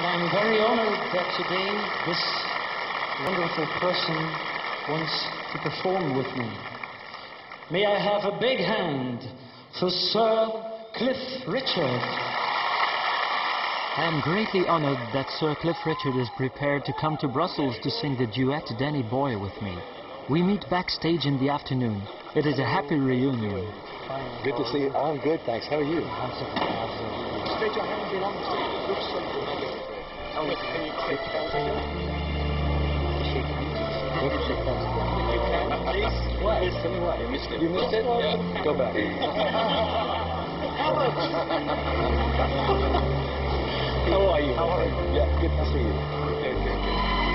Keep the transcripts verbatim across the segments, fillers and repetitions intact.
I'm very honored that today this wonderful person wants to perform with me. May I have a big hand for Sir Cliff Richard. I am greatly honored that Sir Cliff Richard is prepared to come to Brussels to sing the duet Danny Boy with me. We meet backstage in the afternoon. It is a happy reunion. Good to see you. I'm good, thanks. How are you? Straight your hands in on the stage. Looks so dramatic. Oh, can you take hands again? Shake hands. What is shake hands again? You can, please. What? Tell me what? You missed it. You missed it? Yeah. Go back. How are you? How are you? Yeah, good to see you. Okay, okay, okay.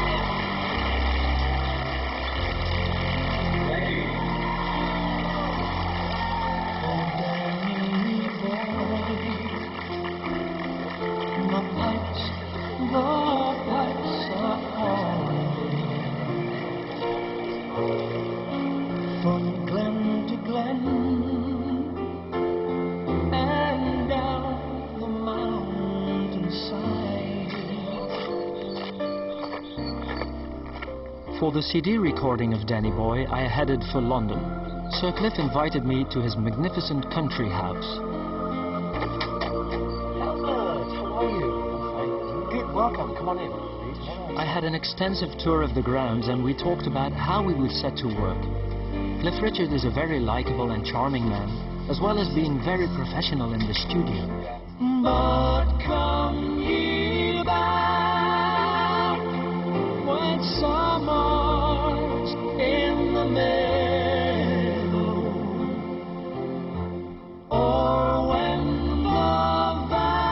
Thank you. From glen to glen and down the mountainside. For the C D recording of Danny Boy, I headed for London. Sir Cliff invited me to his magnificent country house. Albert, how are you? Good, welcome. Come on in. I had an extensive tour of the grounds and we talked about how we would set to work. Cliff Richard is a very likable and charming man, as well as being very professional in the studio. But come ye back when summer's in the meadow, or when the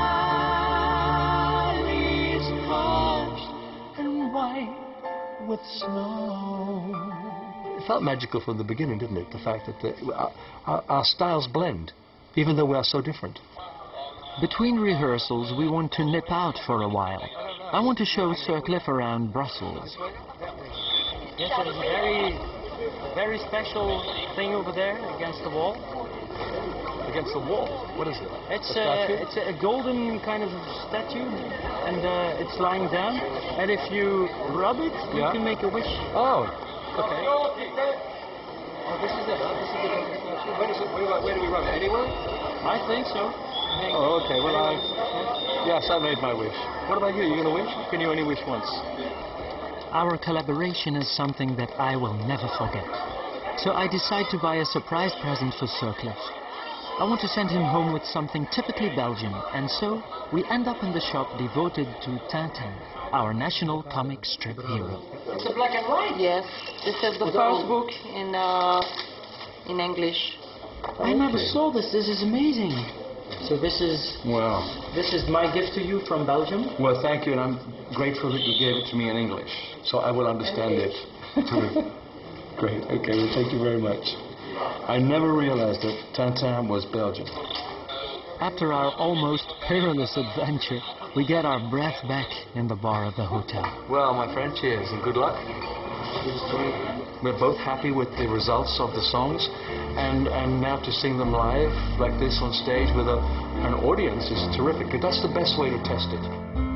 valley's hushed and white with snow. It felt magical from the beginning, didn't it? The fact that the, our, our, our styles blend, even though we are so different. Between rehearsals, we want to nip out for a while. I want to show Sir Cliff around Brussels. Yes, there is a very, very special thing over there against the wall. Against the wall? What is it? It's a, a, it's a golden kind of statue, and uh, it's lying down. And if you rub it, you Yeah. can make a wish. Oh, okay. Oh, this is it, huh? This is the golden statue. Where, does it, where, where do we run it? Anywhere? I think so. Oh, okay. Well, I... Yes, I made my wish. What about you? You going to wish? Can you only wish once? Our collaboration is something that I will never forget. So I decide to buy a surprise present for Sir Cliff. I want to send him home with something typically Belgian, and so we end up in the shop devoted to Tintin, our national comic strip hero. It's a black and white. Yes, this is the first book in uh, in English. I never saw this. This is amazing. So this is Well, this is my gift to you from Belgium. well, thank you, and I'm grateful that you gave it to me in English, so I will understand it. Great. Okay. Well, thank you very much. I never realized that Tintin was Belgian. After our almost perilous adventure, we get our breath back in the bar of the hotel. Well, my friend, cheers and good luck. We're both happy with the results of the songs, and, and now to sing them live like this on stage with a, an audience is terrific. That's the best way to test it.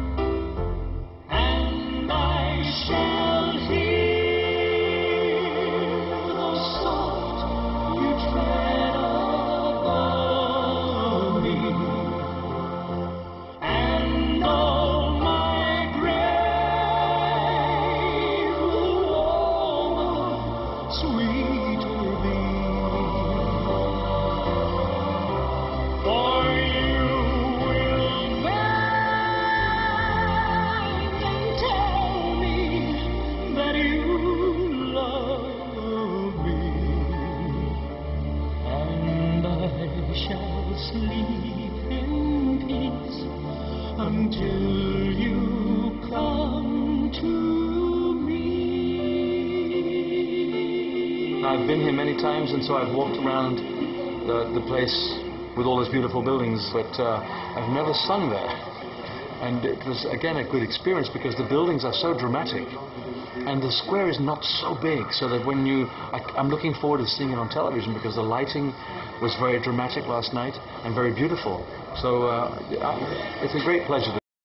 And I shall hear the soft you tread above me, and all my grave will warmer, sweeter be. For you will beg and tell me that you love me, and I shall sleep in peace until you come to me. I've been here many times, and so I've walked around the, the place with all those beautiful buildings, but uh, I've never sung there. And it was, again, a good experience because the buildings are so dramatic. And the square is not so big, so that when you... I, I'm looking forward to seeing it on television because the lighting was very dramatic last night and very beautiful. So uh, it's a great pleasure to